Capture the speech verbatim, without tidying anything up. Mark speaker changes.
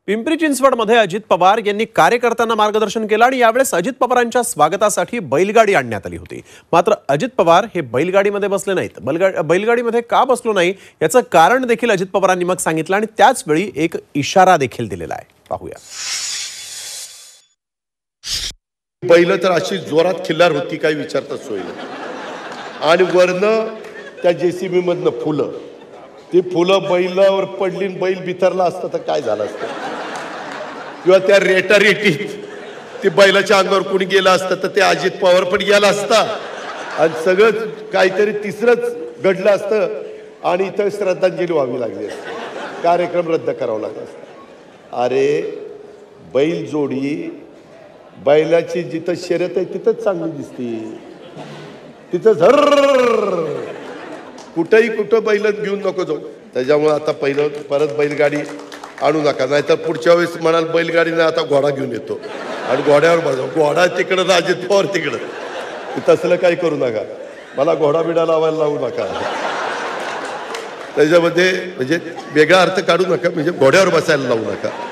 Speaker 1: पिंपरी चिंचवडमध्ये अजित पवार यांनी कार्यकर्त्यांना मार्गदर्शन केलं आणि यावेळेस अजित पवारांच्या स्वागतासाठी बैलगाडी आणण्यात आली होती। मात्र अजित पवार हे बैलगाडीमध्ये बसले नाहीत। बैलगाडीमध्ये का बसलो नाही याचं कारण देखील अजित पवारांनी मग सांगितलं आणि त्याच वेळी एक इशारा देखील दिलेला आहे। पाहूया।
Speaker 2: बैल तर अशी जोरात खिल्लार होती काय विचारता सोय नाही आणि वरनं त्या जेसीबी मधनं फुलं ती फुलं बैलावर पडली बैल बिथरला असतं तर काय झालं असतं किंवा त्या रेटारेटीत ती बैलाच्या अंगावर कोणी गेलं असतं तर ते अजित पवार पण गेला असता आणि सगळं काहीतरी तिसरंच घडलं असतं आणि इथं श्रद्धांजली व्हावी लागली असती, कार्यक्रम रद्द करावा लागला असता। अरे बैल जोडी बैलाची जिथं शर्यत आहे तिथंच चांगली दिसते, तिथं झर कुठंही कुठं बैल घेऊन नको जाऊ। त्याच्यामुळे आता पहिलं परत बैलगाडी आणू नका, नाहीतर पुढच्या वेळेस म्हणाल बैलगाडीने आता घोडा घेऊन येतो आणि घोड्यावर बसव, घोडा तिकडं अजित पवार तिकडं, तसलं काही करू नका, मला घोडा बिडा लावायला लावू नका। त्याच्यामध्ये म्हणजे वेगळा अर्थ काढू नका, म्हणजे घोड्यावर बसायला लावू नका।